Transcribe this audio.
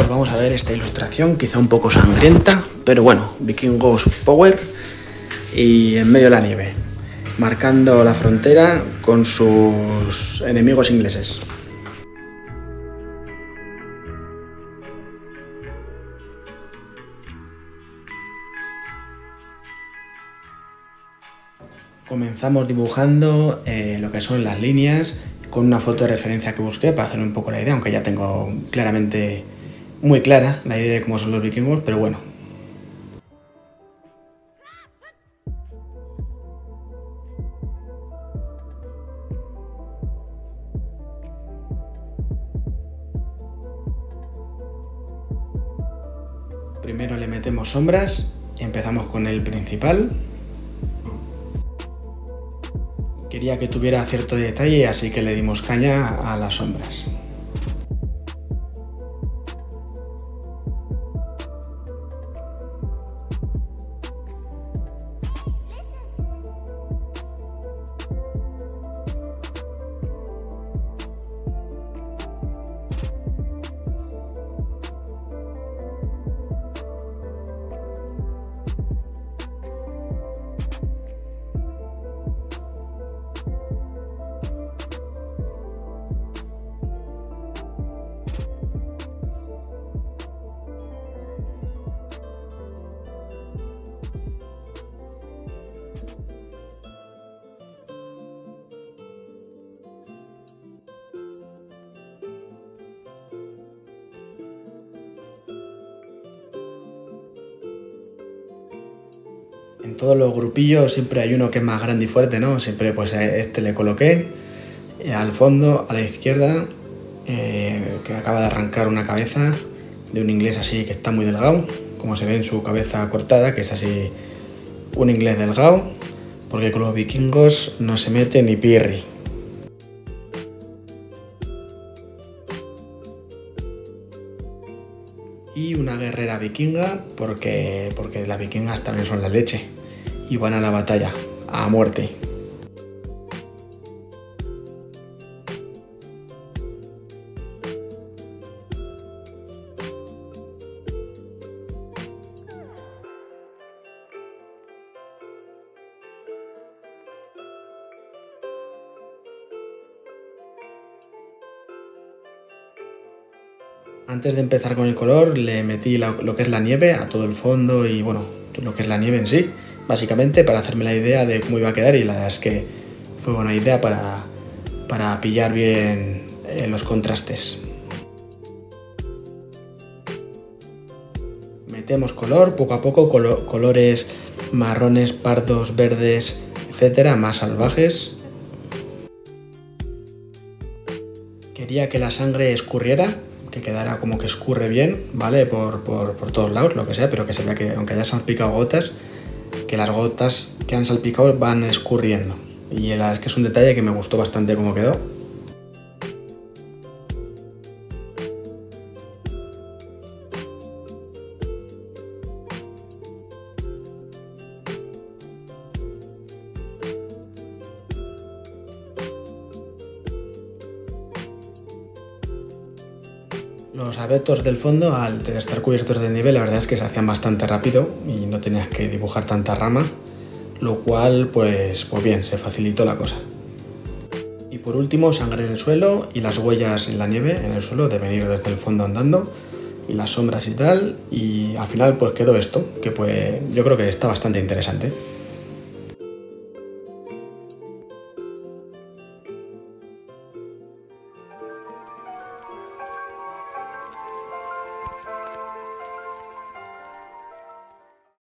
pues vamos a ver esta ilustración, quizá un poco sangrienta, pero bueno, vikingos power y en medio de la nieve, marcando la frontera con sus enemigos ingleses. Comenzamos dibujando lo que son las líneas con una foto de referencia que busqué para hacer un poco la idea, aunque ya tengo claramente muy clara la idea de cómo son los vikingos, pero bueno. Primero le metemos sombras, empezamos con el principal. Quería que tuviera cierto detalle, así que le dimos caña a las sombras. En todos los grupillos siempre hay uno que es más grande y fuerte, ¿no? Siempre pues este le coloqué al fondo, a la izquierda, que acaba de arrancar una cabeza de un inglés así que está muy delgado, como se ve en su cabeza cortada, que es así un inglés delgado, porque con los vikingos no se mete ni pirri. Y una guerrera vikinga, porque las vikingas también son la leche y van a la batalla, a muerte. Antes de empezar con el color le metí lo que es la nieve a todo el fondo y bueno, lo que es la nieve en sí, básicamente para hacerme la idea de cómo iba a quedar, y la verdad es que fue buena idea para pillar bien los contrastes. Metemos color, poco a poco, colores marrones, pardos, verdes, etcétera, más salvajes. Quería que la sangre escurriera, que quedara como que escurre bien, ¿vale? Por todos lados, lo que sea, pero que se vea que aunque haya salpicado gotas, que las gotas que han salpicado van escurriendo. Y la verdad es que es un detalle que me gustó bastante cómo quedó. Los abetos del fondo, al estar cubiertos de nieve, la verdad es que se hacían bastante rápido y no tenías que dibujar tanta rama, lo cual pues bien, se facilitó la cosa. Y por último, sangre en el suelo y las huellas en la nieve, en el suelo, de venir desde el fondo andando, y las sombras y tal, y al final pues quedó esto, que pues yo creo que está bastante interesante.